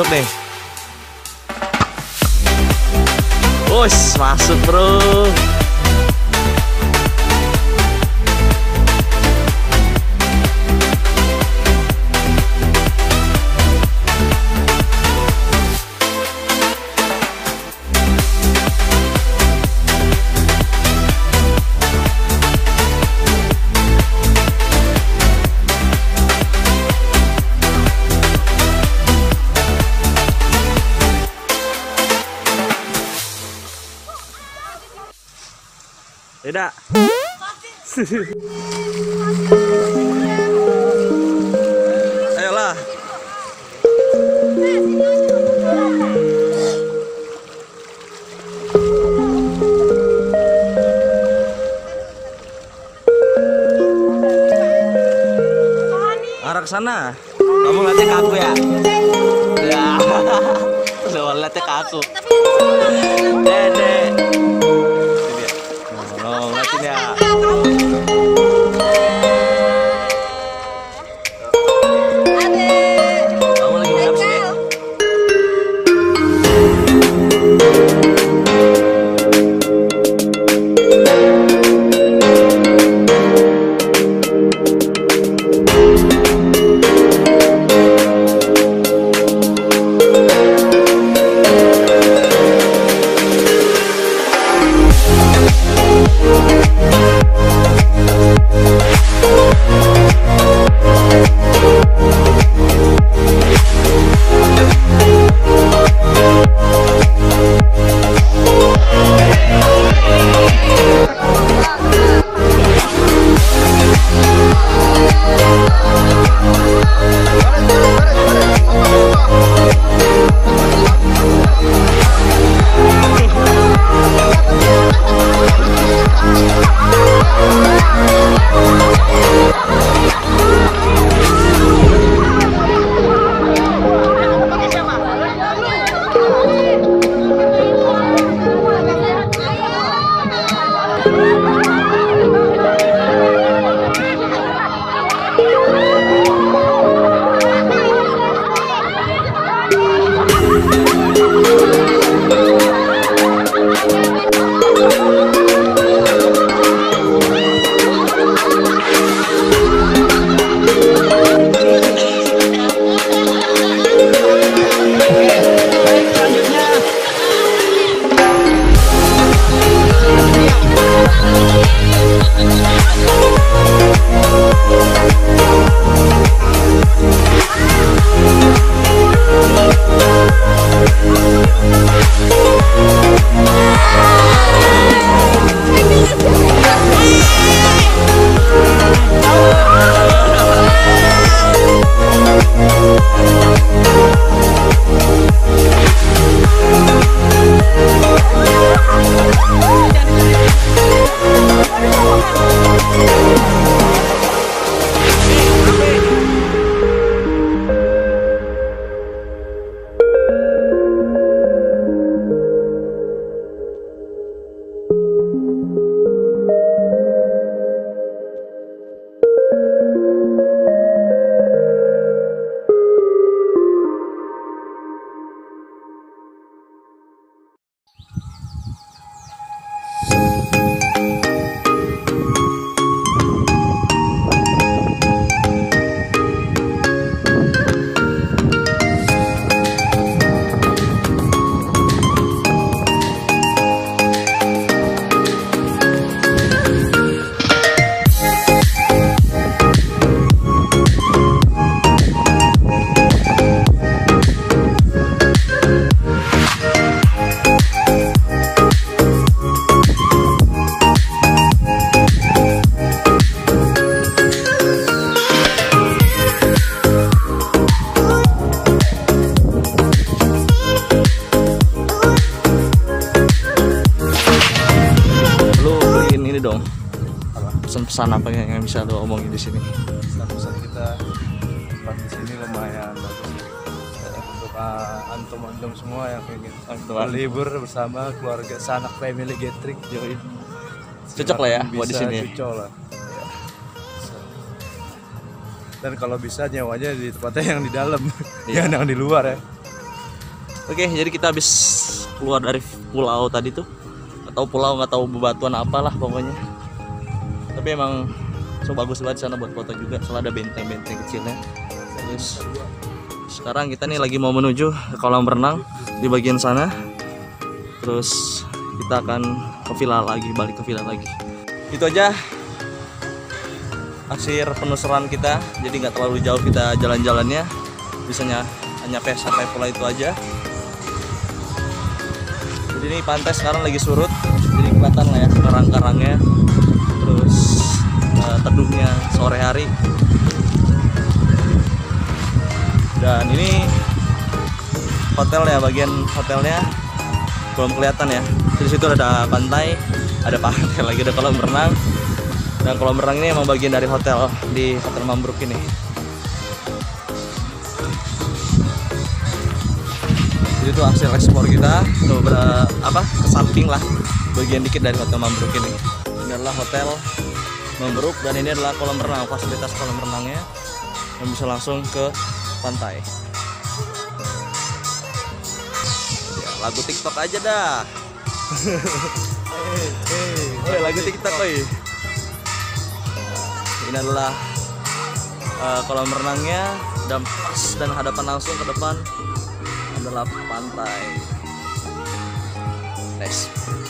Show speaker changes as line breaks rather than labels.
masuk nih. Wush, masuk bro. Tidak. Ayolah. Arah ke sana. Kamu ngeliatnya ke aku ya? Ya. Lu ngeliatnya ke aku. Dede. Ngeliatin ya. Kamu lagi main apa sih, Dek? Pesan-pesan apa yang bisa lo omongin di sini?
Pesan-pesan kita tempat di sini lumayan bagus untuk antum-antum semua yang pengen libur bersama keluarga, sanak family gathering.
Cocok lah ya buat di sini.
Cocok lah. Dan kalau bisa nyewanya di tempatnya yang di dalam, jangan yang di luar ya.
Oke, jadi kita habis keluar dari pulau tadi tuh, atau pulau nggak tahu bebatuan apalah pokoknya. Tapi emang so bagus banget sana buat foto juga, soalnya ada benteng-benteng kecilnya. Terus sekarang kita nih lagi mau menuju ke kolam renang di bagian sana. Terus kita akan ke villa lagi, balik ke villa lagi. Itu aja akhir penelusuran kita. Jadi nggak terlalu jauh kita jalan-jalannya, bisanya hanya sampai pulau itu aja. Jadi ini pantai sekarang lagi surut, jadi kelihatan lah ya karang-karangnya, terus teduhnya sore hari. Dan ini hotelnya, bagian hotelnya belum kelihatan ya. Di situ ada pantai, ada pantai lagi, ada kolam renang. Dan kolam renang ini emang bagian dari hotel, di Hotel Mambruk ini. Jadi itu hasil ekspor kita ke samping lah, bagian dikit dari Hotel Mambruk ini. Ini adalah Hotel Mambruk dan ini adalah kolam renang, fasilitas kolam renangnya yang bisa langsung ke pantai. Ya, lagu TikTok aja dah. Lagu TikTok oi. Ini adalah kolam renangnya, dan pas dan hadapan langsung ke depan adalah pantai. Nice.